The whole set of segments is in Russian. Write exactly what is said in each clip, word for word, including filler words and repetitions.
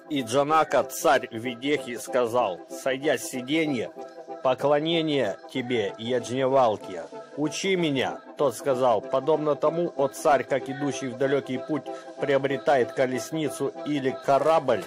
И Джанака, царь Видехи, сказал: «Сойдя с сиденья, поклонение тебе, Яджневалкия, учи меня». Тот сказал: «Подобно тому, о царь, как идущий в далекий путь приобретает колесницу или корабль,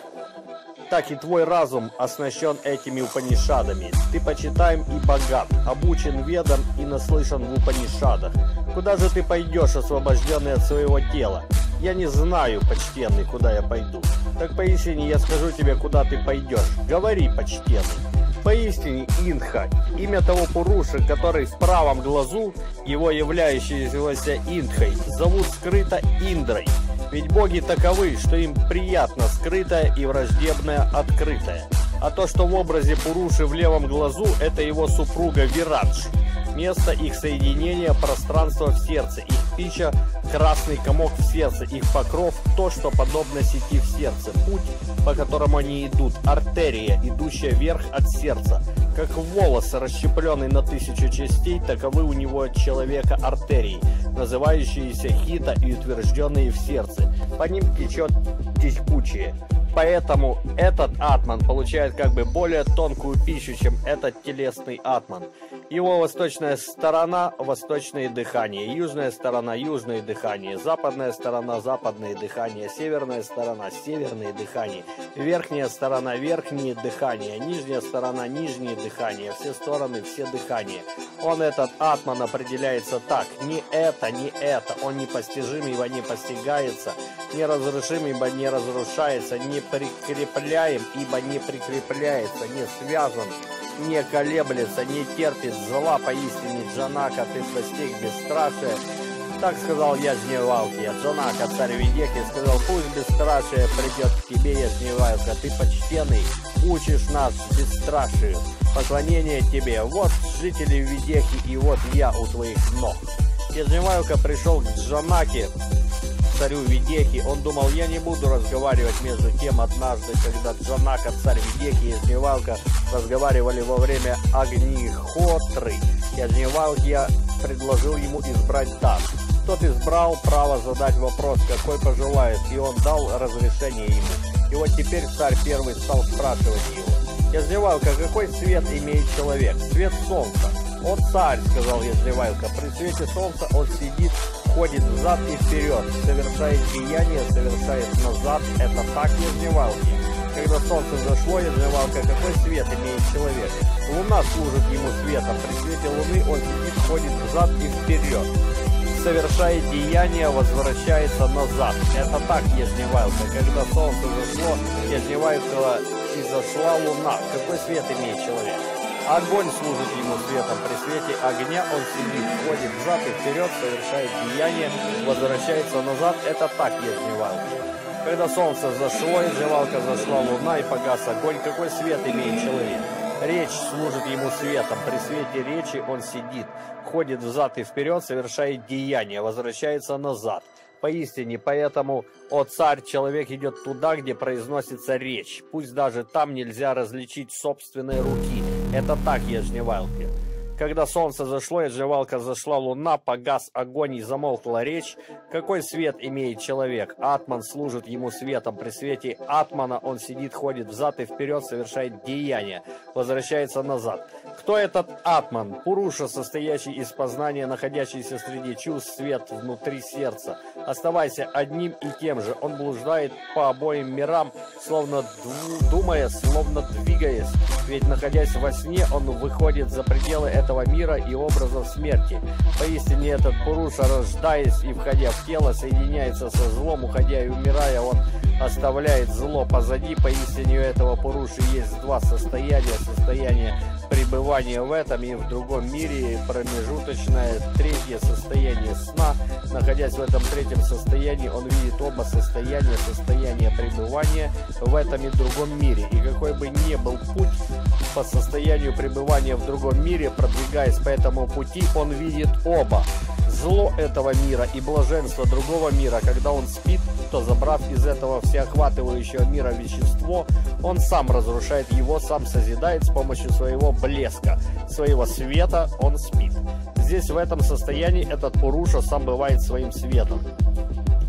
так и твой разум оснащен этими Упанишадами. Ты почитаем и богат, обучен ведам и наслышан в Упанишадах. Куда же ты пойдешь, освобожденный от своего тела? Я не знаю, почтенный, куда я пойду. Так поистине я скажу тебе, куда ты пойдешь. Говори, почтенный». Поистине Индха, имя того Пуруши, который в правом глазу, его являющегося Индхой, зовут скрыто Индрой. Ведь боги таковы, что им приятно скрытое и враждебное открытое. А то, что в образе Пуруши в левом глазу, это его супруга Вирадж. Место их соединения – пространство в сердце, их пища – красный комок в сердце, их покров – то, что подобно сети в сердце, путь, по которому они идут, артерия, идущая вверх от сердца. Как волос, расщепленный на тысячу частей, таковы у него от человека артерии, называющиеся хита и утвержденные в сердце. По ним течет текучее. Поэтому этот атман получает как бы более тонкую пищу, чем этот телесный атман. Его восточная сторона – восточное дыхание, южная сторона – южное дыхание, западная сторона – западное дыхание, северная сторона – северное дыхание, верхняя сторона – верхнее дыхание, нижняя сторона – нижнее дыхание, все стороны – все дыхания. Он, этот атман, определяется так: не это, не это, он непостижим, ибо не постигается, неразрушим, ибо не разрушается, не прикрепляем, ибо не прикрепляется, не связан, не колеблется, не терпит зла. Поистине, Джанака, ты достиг бесстрашия. Так сказал Яджневалкия. Джанака, царь Видехи, сказал: пусть бесстрашие придет к тебе, Яджневалкия, ты почтенный, учишь нас бесстрашию. Поклонение тебе. Вот жители Видехи, и вот я у твоих ног. Яджневалкия пришел к Джанаке, царю Видехи. Он думал: я не буду разговаривать. Между тем, однажды, когда Джанака, царь Видехи, и Яджневалкия разговаривали во время Агнихотры, Яджневалкия предложил ему избрать дар. Тот избрал право задать вопрос, какой пожелает, и он дал разрешение ему. И вот теперь царь первый стал спрашивать его: Яджневалкия, какой цвет имеет человек? Цвет солнца. О царь, сказал Яджневалкия, при свете солнца он сидит, ходит взад и вперед, совершает деяния, совершает назад. Это так, Яджневалкия? Когда солнце зашло, Яджневалкия, какой свет имеет человек? Луна служит ему светом, при свете луны он сидит, ходит взад и вперед, совершает деяния, возвращается назад. Это так, Яджневалкия? Когда солнце зашло, Яджневалкия, и зашла луна, какой свет имеет человек? Огонь служит ему светом, при свете огня он сидит, ходит взад и вперед, совершает деяния, возвращается назад. Это так, Яджневалкия? Когда солнце зашло, Яджневалкия, зашла луна и погас огонь, какой свет имеет человек? Речь служит ему светом, при свете речи он сидит, ходит взад и вперед, совершает деяния, возвращается назад. Поистине, поэтому, о царь, человек идет туда, где произносится речь, пусть даже там нельзя различить собственные руки. Это так, Яджневалкия? Когда солнце зашло, Яджневалкия, зашла луна, погас огонь и замолкла речь. Какой свет имеет человек? Атман служит ему светом. При свете атмана он сидит, ходит взад и вперед, совершает деяния, возвращается назад. Кто этот атман? Пуруша, состоящий из познания, находящийся среди чувств, свет внутри сердца. Оставайся одним и тем же. Он блуждает по обоим мирам, словно думая, словно двигаясь. Ведь, находясь во сне, он выходит за пределы этого мира и образов смерти. Поистине, этот Пуруша, рождаясь и входя в тело, соединяется со злом, уходя и умирая, он оставляет зло позади. Поистине, у этого Пуруши есть два состояния: состояние пребывания в этом и в другом мире, промежуточное третье состояние сна. Находясь в этом третьем состоянии, он видит оба состояния, состояние пребывания в этом и другом мире. И какой бы ни был путь по состоянию пребывания в другом мире, продвигаясь по этому пути, он видит оба. Зло этого мира и блаженство другого мира. Когда он спит, то, забрав из этого всеохватывающего мира вещество, он сам разрушает его, сам созидает с помощью своего блеска, своего света. Он спит. Здесь, в этом состоянии, этот Пуруша сам бывает своим светом.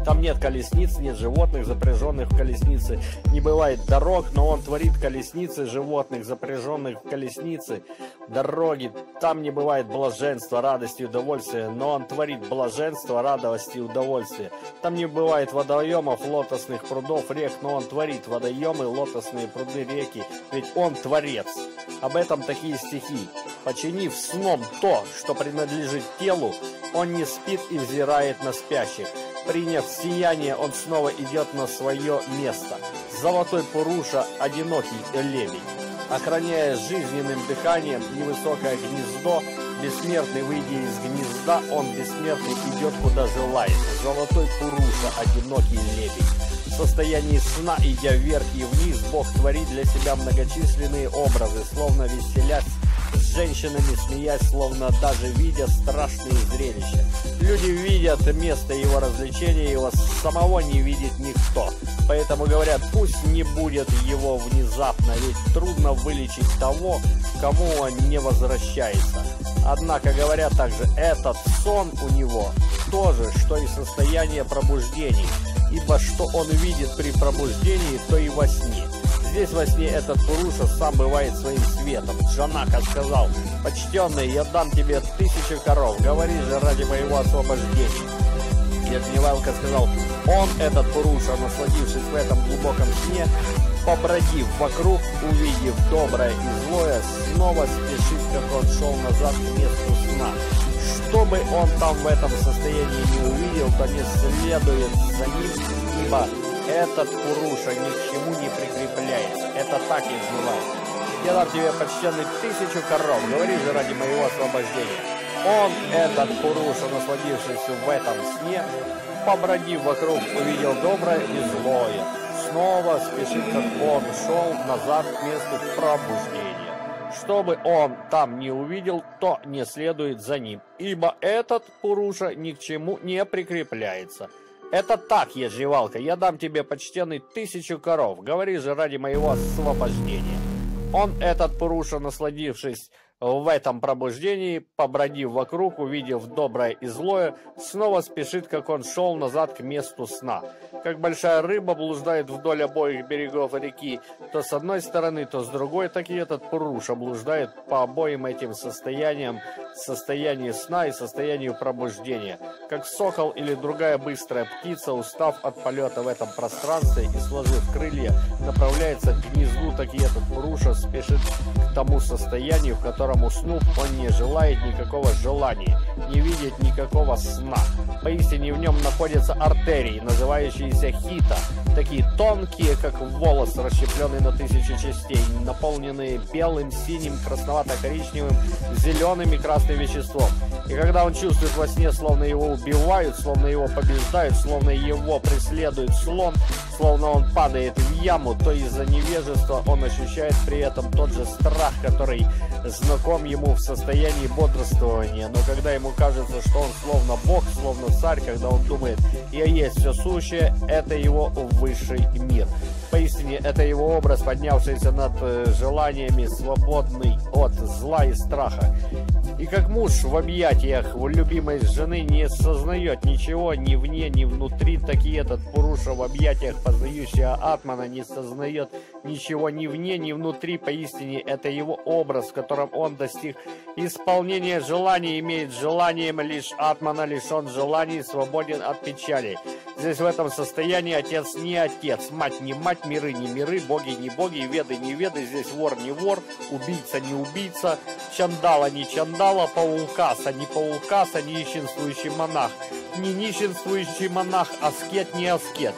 Там нет колесниц, нет животных, запряженных в колесницы. Не бывает дорог, но он творит колесницы животных, запряженных в колесницы, дороги. Там не бывает блаженства, радости, удовольствия, но он творит блаженство, радости и удовольствия. Там не бывает водоемов, лотосных прудов, рек, но он творит водоемы, лотосные пруды, реки, ведь он творец. Об этом такие стихи. Починив сном то, что принадлежит телу, он не спит и взирает на спящих. Приняв сияние, он снова идет на свое место. Золотой Пуруша, одинокий лебедь. Охраняя жизненным дыханием невысокое гнездо, бессмертный, выйдя из гнезда, он бессмертный идет куда желает. Золотой Пуруша, одинокий лебедь. В состоянии сна, идя вверх и вниз, Бог творит для себя многочисленные образы, словно веселясь с женщинами, смеясь, словно даже видя страшные зрелища. Люди видят место его развлечения, его самого не видит никто. Поэтому говорят, пусть не будет его внезапно, ведь трудно вылечить того, кому он не возвращается. Однако говорят также, этот сон у него то же, что и состояние пробуждений, ибо что он видит при пробуждении, то и во сне. Здесь во сне этот Пуруша сам бывает своим светом. Джанака сказал, почтенный, я дам тебе тысячу коров, говори же ради моего освобождения. Яджневалка сказал, он, этот Пуруша, насладившись в этом глубоком сне, побродив вокруг, увидев доброе и злое, снова спешит, как он шел назад к месту сна. Что бы он там в этом состоянии не увидел, то не следует за ним, ибо этот Пуруша ни к чему не прикрепляется. Это так и называется. Я дам тебе, почтенный, тысячу коров, говори же ради моего освобождения. Он, этот Пуруша, насладившись в этом сне, побродив вокруг, увидел доброе и злое. Снова спешит, как он шел назад к месту пробуждения. Что бы он там не увидел, то не следует за ним, ибо этот Пуруша ни к чему не прикрепляется. Это так, Яджневалка, я дам тебе, почтенный, тысячу коров, говори же ради моего освобождения. Он, этот Пуруша, насладившись в этом пробуждении, побродив вокруг, увидев доброе и злое, снова спешит, как он шел назад к месту сна. Как большая рыба блуждает вдоль обоих берегов реки, то с одной стороны, то с другой, так и этот Пуруша блуждает по обоим этим состояниям, состоянию сна и состоянию пробуждения. Как сокол или другая быстрая птица, устав от полета в этом пространстве и сложив крылья, направляется к гнезду, так и этот Пуруша спешит к тому состоянию, в котором, уснув, он не желает никакого желания, не видит никакого сна. Поистине в нем находятся артерии, называющиеся хита, такие тонкие, как волос, расщепленный на тысячи частей, наполненные белым, синим, красновато-коричневым, зеленым и красным веществом. И когда он чувствует во сне, словно его убивают, словно его побеждают, словно его преследует слон, словно он падает в яму, то из-за невежества он ощущает при этом тот же страх, который знаком ему в состоянии бодрствования. Но когда ему кажется, что он словно бог, словно царь, когда он думает, я есть все сущее, это его высший мир. Поистине, это его образ, поднявшийся над желаниями, свободный от зла и страха. И как муж в объятиях в любимой жены не сознает ничего ни вне, ни внутри, так и этот Пуруша в объятиях познающего Атмана не сознает ничего ни вне, ни внутри. Поистине, это его образ, в котором он достиг исполнения желаний, имеет желанием лишь Атмана, лишен желаний, свободен от печали. Здесь в этом состоянии отец не отец, мать не мать, миры не миры, боги не боги, веды не веды, здесь вор не вор, убийца не убийца, чандала не чандала, паулкаса не паулкаса, нищенствующий монах, не нищенствующий монах, аскет не аскет.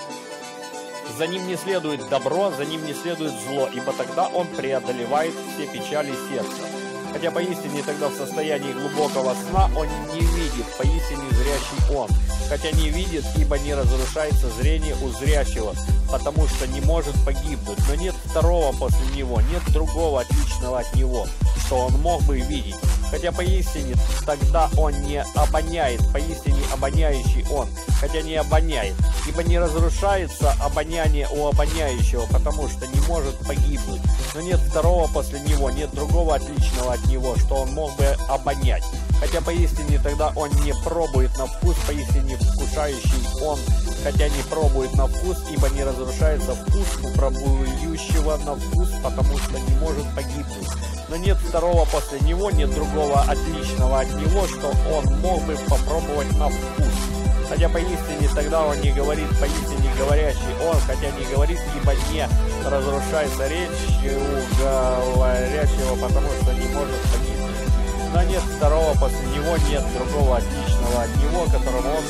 За ним не следует добро, за ним не следует зло, ибо тогда он преодолевает все печали сердца. Хотя поистине тогда в состоянии глубокого сна он не видит, поистине зрящий он. Хотя не видит, ибо не разрушается зрение у зрящего, потому что не может погибнуть. Но нет второго после него, нет другого отличного от него, что он мог бы видеть. Хотя поистине тогда он не обоняет, поистине обоняющий он, хотя не обоняет, ибо не разрушается обоняние у обоняющего, потому что не может погибнуть. Но нет второго после него, нет другого отличного от него, что он мог бы обонять. Хотя поистине тогда он не пробует на вкус, поистине вкушающий он, хотя не пробует на вкус, ибо не разрушается вкус у пробующего на вкус, потому что не может погибнуть. Но нет второго после него, нет другого отличного от него, что он мог бы попробовать на вкус. Хотя поистине тогда он не говорит, поистине говорящий он, хотя не говорит, ибо не разрушается речь у говорящего, потому что не может погибнуть. Но нет второго после него, нет другого отличного от него, которому он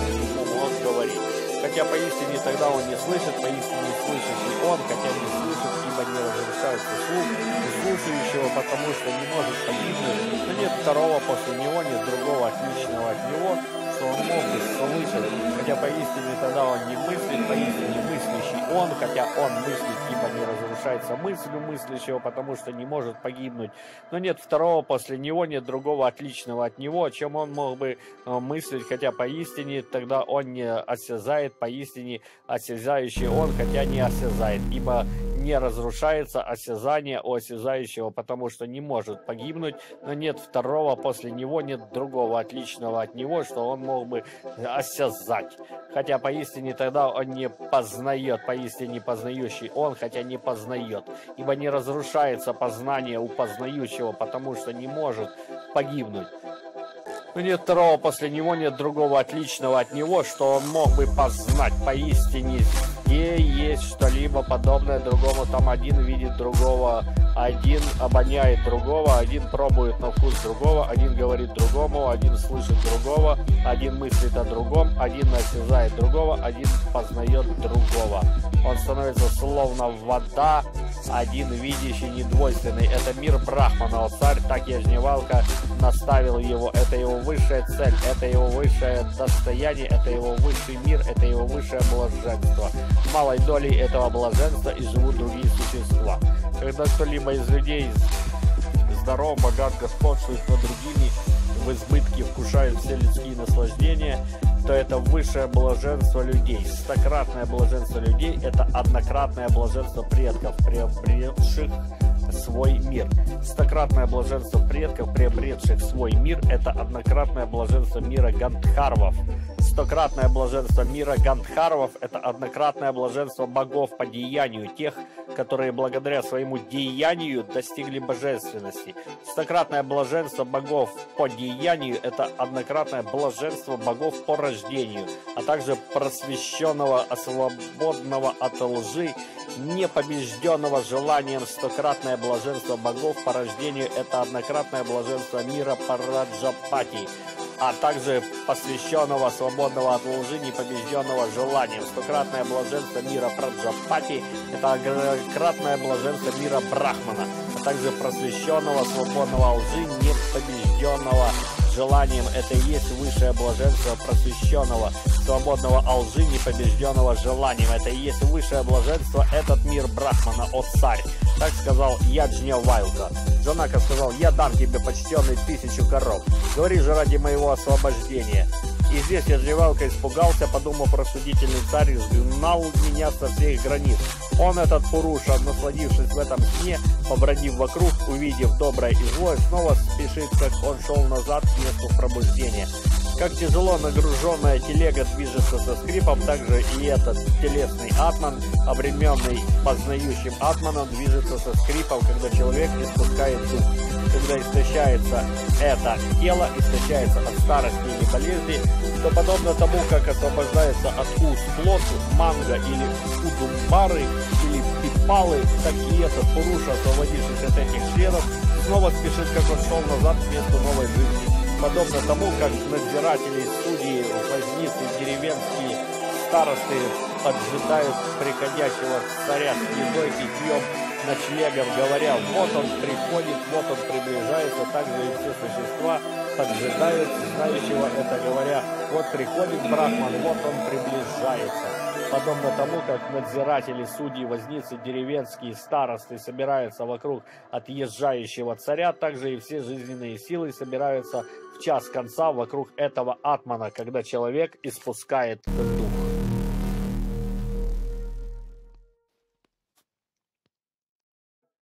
мог говорить. Хотя поистине тогда он не слышит, поистине слышащий он, хотя не слышит, ибо не разрушается слух у слушающего, потому что не может погибнуть. Но нет второго после него, нет другого отличного от него, что он мог бы слышать, хотя поистине тогда он не мыслит, поистине мыслящий он, хотя он мыслит, ибо не разрушается мыслью мыслящего, потому что не может погибнуть. Но нет второго после него, нет другого отличного от него, чем он мог бы мыслить, хотя поистине тогда он не осязает, поистине осязающий он, хотя не осязает, ибо не разрушается осязание у осязающего, потому что не может погибнуть, но нет второго после него, нет другого отличного от него, что он мог бы осязать. Хотя поистине тогда он не познает, поистине познающий он, хотя не познает, ибо не разрушается познание у познающего, потому что не может погибнуть. Но нет второго после него, нет другого отличного от него, что он мог бы познать. Поистине, где есть что-либо подобное другому, там один видит другого, один обоняет другого, один пробует на вкус другого, один говорит другому, один слышит другого, один мыслит о другом, один осязает другого, один познает другого. Он становится словно вода, один видящий, недвойственный. Это мир Брахмана, о царь, так Яджневалка наставил его. Это его высшая цель, это его высшее достояние, это его высший мир, это его высшее блаженство. В малой долей этого блаженства и живут другие существа. Когда кто-либо из людей здоров, богат, господствует над другими, в избытке вкушает все людские наслаждения, то это высшее блаженство людей. Стократное блаженство людей – это однократное блаженство предков, приобретших свой мир. Стократное блаженство предков, приобретших свой мир – это однократное блаженство мира Гандхарвов. Стократное блаженство мира Гандхарвов – это однократное блаженство богов по деянию, тех, которые благодаря своему деянию достигли божественности. Стократное блаженство богов по деянию – это однократное блаженство богов по рождению, а также просвещенного, освободного от лжи, непобежденного желанием. Стократное блаженство богов по рождению – это однократное блаженство мира Параджапати, а также посвященного, свободного от лжи, непобежденного желанием. Стократное блаженство мира Праджапати – это однократное блаженство мира Брахмана, а также просвещенного, свободного от лжи, непобежденного желанием. Это и есть высшее блаженство просвещенного, свободного от лжи, непобежденного желанием. Это и есть высшее блаженство, этот мир Брахмана, о царь. Так сказал Яджневалка. Джанака сказал: я дам тебе, почтенный, тысячу коров. Говори же ради моего освобождения. И здесь Яджневалка испугался, подумав, рассудительный царь изгнал меня со всех границ. Он, этот Пуруша, насладившись в этом сне, побродив вокруг, увидев доброе и злое, снова спешит, как он шел назад к месту пробуждения. Как тяжело нагруженная телега движется со скрипом, так же и этот телесный атман, обремененный познающим атманом, движется со скрипом, когда человек испускает дух. Когда истощается это тело, истощается от старости или болезни, то подобно тому, как освобождается от уз плоту, манго или удумбары или пипалы, так и этот Пуруша, освободившись от этих членов, снова спешит, как он шел назад к месту новой жизни. Подобно тому, как надзиратели, судьи, возницы, деревенские старосты поджидают приходящего царя с едой, питьем, ночлегом, говоря: вот он приходит, вот он приближается. Также и все существа поджидают знающего это, говоря: вот приходит Брахман, вот он приближается. Подобно тому, как надзиратели, судьи, возницы, деревенские старосты собираются вокруг отъезжающего царя, также и все жизненные силы собираются в час конца вокруг этого атмана, когда человек испускает